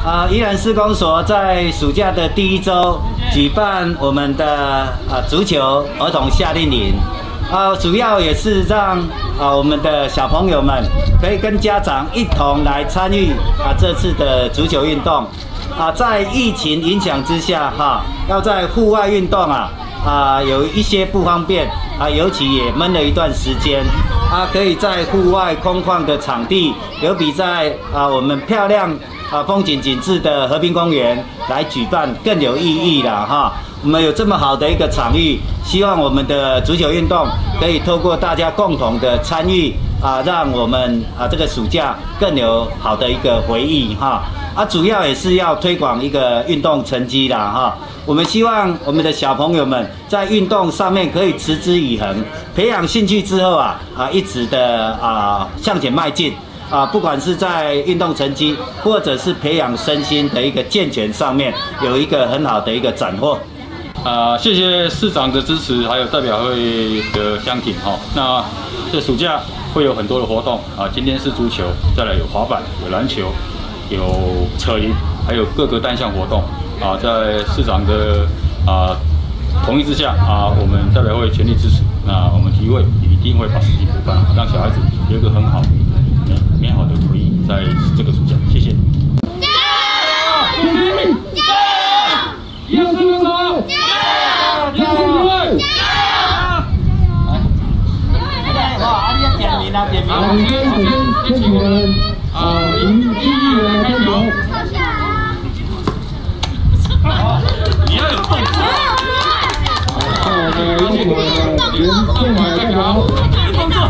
宜兰市公所在暑假的第1周举办我们的足球儿童夏令营，主要也是让我们的小朋友们可以跟家长一同来参与这次的足球运动。在疫情影响之下要在户外运动有一些不方便尤其也闷了一段时间。可以在户外空旷的场地，有比在我们漂亮风景景致的和平公园来举办更有意义了哈。我们有这么好的一个场域，希望我们的足球运动可以透过大家共同的参与让我们这个暑假更有好的一个回忆哈。主要也是要推广一个运动成绩啦哈。我们希望我们的小朋友们在运动上面可以持之以恒，培养兴趣之后一直的向前迈进不管是在运动成绩或者是培养身心的一个健全上面有一个很好的一个斩获。 谢谢市长的支持，还有代表会的乡亲哈。那这暑假会有很多的活动今天是足球，再来有滑板、有篮球、有扯铃，还有各个单项活动在市长的同意之下我们代表会全力支持。那我们体育会一定会把事情补办，让小孩子有一个很好、美好的回忆在这个暑假。谢谢。 你要有动作。动作。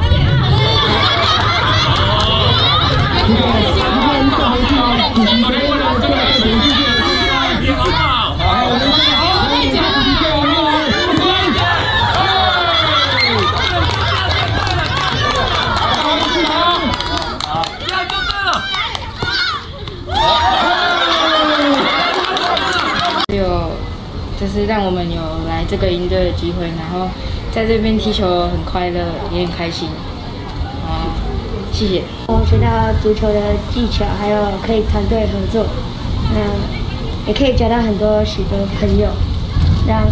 就是让我们有来这个营队的机会，然后在这边踢球很快乐，也很开心。谢谢。 我学到足球的技巧，还有可以团队合作，也可以交到许多朋友，让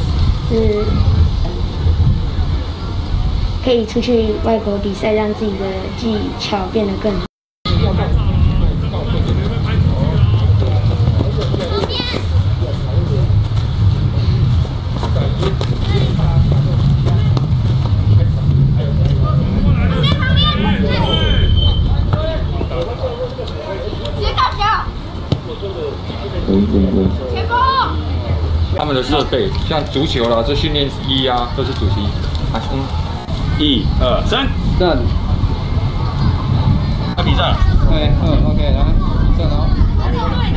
可以出去外国比赛，让自己的技巧变得更好。 他们的设备像足球啦，这训练衣都是主题。1、2、3，站。要比赛了。OK，来，比赛了。